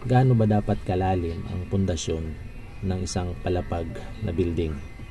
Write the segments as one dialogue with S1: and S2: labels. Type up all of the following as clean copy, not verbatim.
S1: gaano ba dapat kalalim ang pundasyon ng isang palapag na building?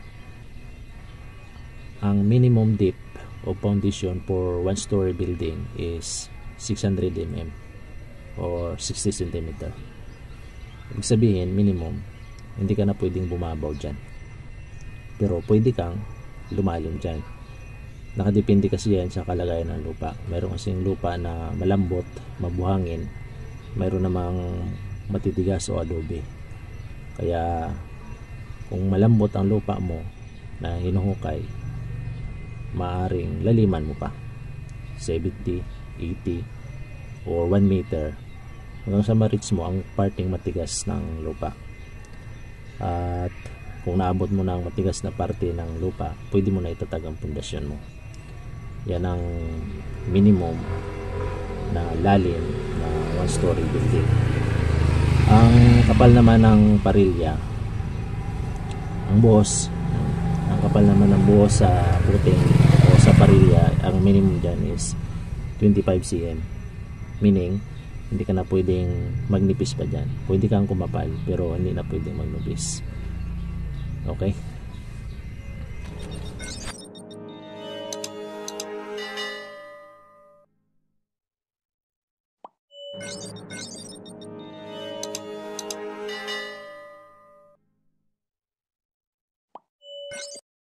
S1: Ang minimum depth of foundation for 1-story building is 600 mm or 60 cm. Ibig sabihin, minimum, hindi ka na pwedeng bumabaw dyan. Pero pwede kang lumalim dyan. Nakadepende kasi yan sa kalagayan ng lupa. Mayroon kasing lupa na malambot, mabuhangin. Mayroon namang matitigas o adobe. Kaya kung malambot ang lupa mo na hinuhukay, maaring laliman mo pa 70, 80 or 1 meter hanggang sa ma-reach mo ang parting matigas ng lupa. At kung naabot mo na ang matigas na parte ng lupa, pwede mo na itatag ang pundasyon mo. Yan ang minimum na lalim na 1-story building. Ang kapal naman ng parilya, ang buhos, ang kapal naman ng buhos sa puting o sa parilya, ang minimum dyan is 25 cm. Meaning, hindi ka na pwedeng magnipis pa dyan. Pwede kang kumapal, pero hindi na pwedeng magnipis. Okay?